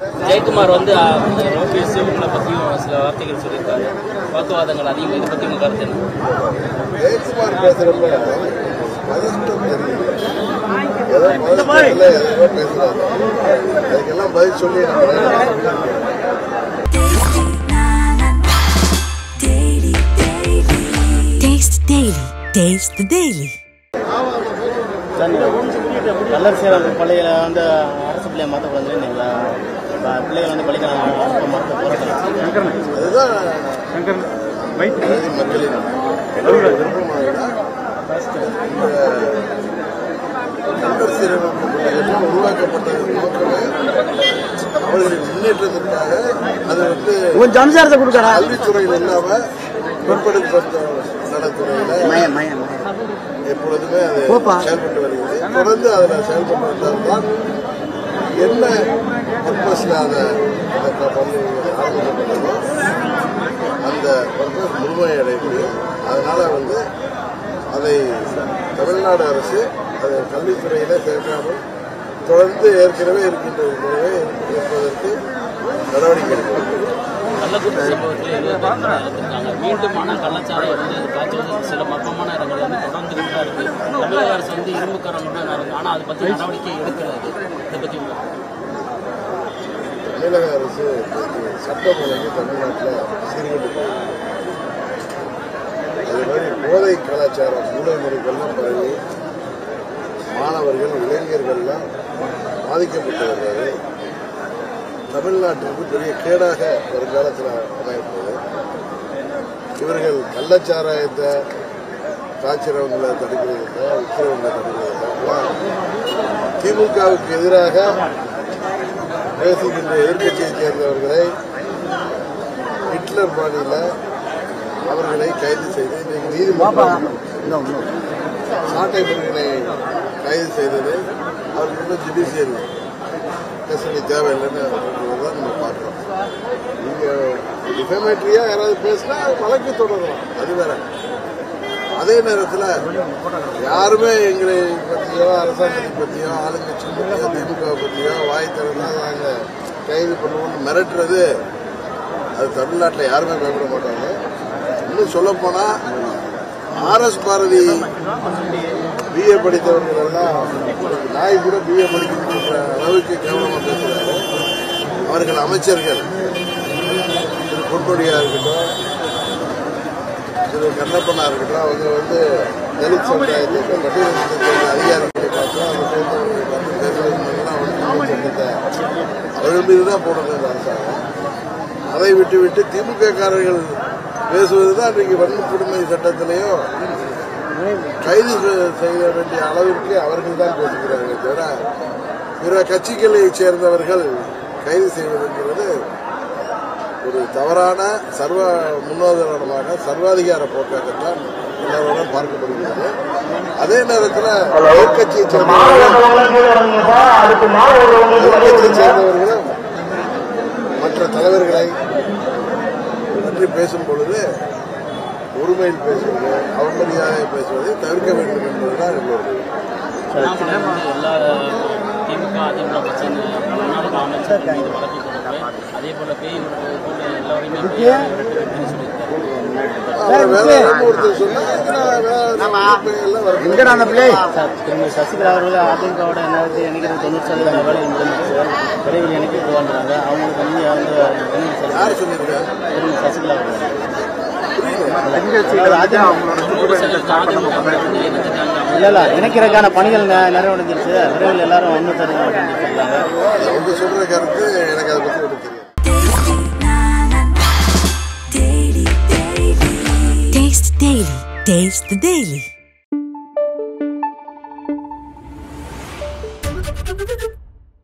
ஜெயக்குமார் வந்து ஓபிஎஸ் உங்களை பற்றியும் சில வார்த்தைகள் சொல்லியிருக்காரு. வாக்குவாதங்கள் அதிகம். இதை பற்றி உங்கள் கருத்து என்ன? ஜெயக்குமார் பேசுறப்ப பேசுறாரு, அதுக்கெல்லாம் பதில் சொல்லி கல்லர் சேவை பள்ளியில வந்து அரசு பிள்ளைய மாற்றக்கூடாது. பிள்ளைகள் வந்து படிக்கலாம் அதுதான் மக்களின் உருவாக்கப்பட்டது நோக்கமே அவர்களின் முன்னேற்றத்திற்காக. அது வந்து கல்வித்துறையில் இல்லாம பிற்படுத்தப்பட்ட நலத்துறையில எப்பொழுதுமே அது செயல்பட்டு வருகிறது. தொடர்ந்து அதில் செயல்பட்டு வந்தால்தான் என்ன பர்பஸ்ல அதை ஆரம்பிக்கப்பட்டதோ அந்த பர்பஸ் முழுமையடைய முடியும். அதனால வந்து அதை தமிழ்நாடு அரசு அதை கல்வித்துறையில சேர்க்காமல் தொடர்ந்து ஏற்கனவே இருக்கின்றது போலவே இருப்பதற்கு நடவடிக்கை எடுக்கிறது. கள்ளக்குறிச்சி சம்பவத்தில் 70 பேர் இறந்துருக்காங்க. மீண்டுமான கள்ளச்சாலை வந்து காய்ச்சல் சில மர்மமான இடங்கள் வந்து தொடர்ந்து தான் இருக்கு. தமிழக அரசு வந்து இரும்புக்காரம் தான் இருக்கு. ஆனால் அதை பற்றி நடவடிக்கை எடுக்கிறது. இதை பற்றி தமிழக அரசு சட்டம் ஒழுங்கு தமிழ்நாட்டில் சீர்கெட்டு அது மாதிரி போதை கலாச்சாரம் மூளை முறைகள்லாம் பரவி மாணவர்கள் இளைஞர்கள்லாம் பாதிக்கப்பட்டு வருகிறது. தமிழ்நாட்டிற்கு பெரிய கேடாக வருங்காலத்தில் அமையப்படுது. இவர்கள் கள்ளச்சாராயத்தை காய்ச்சறவங்களை தடுக்கிறதுக்கா விற்கிறவங்களை தடுக்கிறதுக்கா திமுகவுக்கு எதிராக பேசுகின்ற எதிர்கட்சியைச் சேர்ந்தவர்களை ஹிட்லர் பாணியில அவர்களை கைது செய்து இன்றைக்கு நீதிமன்றம் சாட்டை முறைகளை கைது செய்தது அவர்களுக்கு ஜுடிஷியல் கஸ்டடி தேவையில்லைன்னு தான் நம்ம பார்க்கிறோம். நீங்க டிஃபமேட்டரியா யாராவது பேசினா வழக்கு தொடரலாம், அது வேற. அதே நேரத்தில் யாருமே எங்களை பற்றியோ அரசாங்கத்தை பற்றியோ ஆளுங்கட்சி பற்றியோ திமுக பற்றியோ வாய் திறந்தா நாங்கள் கைது பண்ணுவோம்னு மிரட்டுறது அது தமிழ்நாட்டில் யாருமே பயப்பட மாட்டாங்க. இன்னும் சொல்லப்போனா RS பாரதி BA படித்தவர்கள் எல்லாம் நாய் கூட BA படிக்கின்ற அளவுக்கு கேவலமாக பேசுகிறாரு. அவர்கள் அமைச்சர்கள் திரு பொன்முடியா இருக்கட்டும், திரு கண்ணப்பனா இருக்கட்டும், அவங்க வந்து தலித் சமுதாயத்தை பட்டியலிடத்தை அதிகாரிகளை பார்த்தோம், அதை சேர்ந்தவர்களை பார்த்து பேசுவதெல்லாம் வந்து சட்டத்தை அவர்கள் மீது தான் போடுறது அரசாங்கம். அதை விட்டு திமுக காரர்கள் பேசுவதுதான் இன்றைக்கு வன்கொடுமை சட்டத்திலேயோ கைது செய்ய வேண்டிய அளவிற்கு அவர்கள் தான் பேசுகிறார்கள் தவிர பிற கட்சிகளை சேர்ந்தவர்கள் கைது செய்வதுங்கிறது ஒரு தவறான முன்னோதாரணமாக சர்வாதிகார போக்காகத்தான் எல்லாரோடும் பார்க்கப்படுகிறது. அதே நேரத்தில் எதிர்கட்சியை சேர்ந்தவர்களும் மற்ற தலைவர்களை பற்றி பேசும் பொழுது ஒருமையில் பேசுவது, அவமரியாதையை பேசுவதை தவிர்க்க வேண்டும் என்பதுதான் எங்களுடைய எல்லா திமுக அதிமுக கட்சியின் தமிழ்நாடு அமைச்சர் மீது வழக்கு கொடுத்து அதே போல பேய் எல்லாருமே சசிகலா அவர்கள் அதிமுகவோட எண்ணிக்கை 90% வேலை முடிஞ்சிச்சு. விரைவில் எண்ணிக்கை போவாங்க. அவங்களுக்கு நீங்க வந்து சசிகலா இல்ல இணைக்கிறதுக்கான பணிகள் நிறைவடைஞ்சிருச்சு. விரைவில் எல்லாரும் ஒன்று சொல்றாங்க. சொல்ற கருத்து எனக்கு அதை பத்தி Taste the Daily.